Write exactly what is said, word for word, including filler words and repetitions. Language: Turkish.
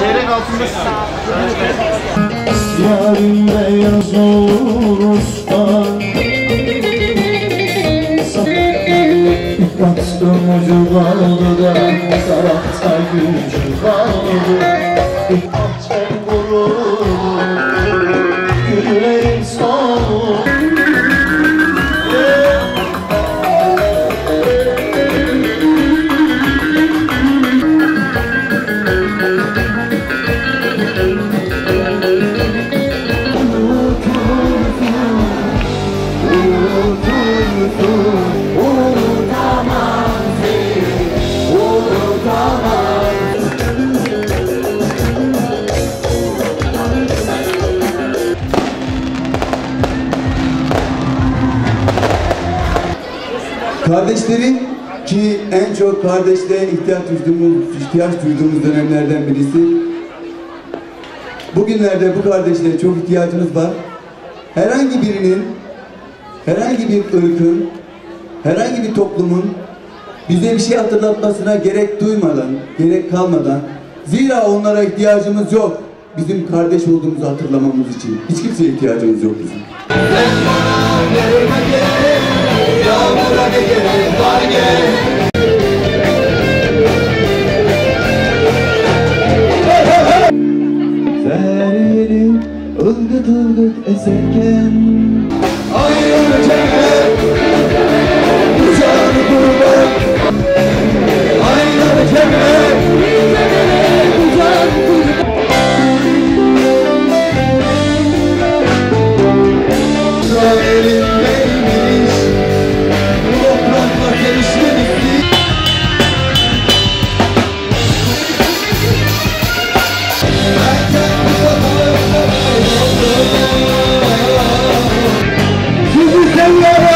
Çeyrek altında yarın beyaz olur usta, bastım ucu kaldı da tarafta gücü kaldı. Bahçem vuruldu, güllerim soldu. Kardeşlerim ki en çok kardeşliğe ihtiyaç duyduğumuz, ihtiyaç duyduğumuz dönemlerden birisi. Bugünlerde bu kardeşliğe çok ihtiyacımız var. Herhangi birinin, herhangi bir ırkın, herhangi bir toplumun bize bir şey hatırlatmasına gerek duymadan, gerek kalmadan, zira onlara ihtiyacımız yok. Bizim kardeş olduğumuzu hatırlamamız için. Hiç kimseye ihtiyacımız yok bizim. Yağmura ne gerek var gel. Zerreli ılgıt ılgıt eserken ayrı cennet uzak gurbet, ayrı cennet uzak gurbet. Elimdeymiş toprakla gelişmedik. Sizi seviyorum.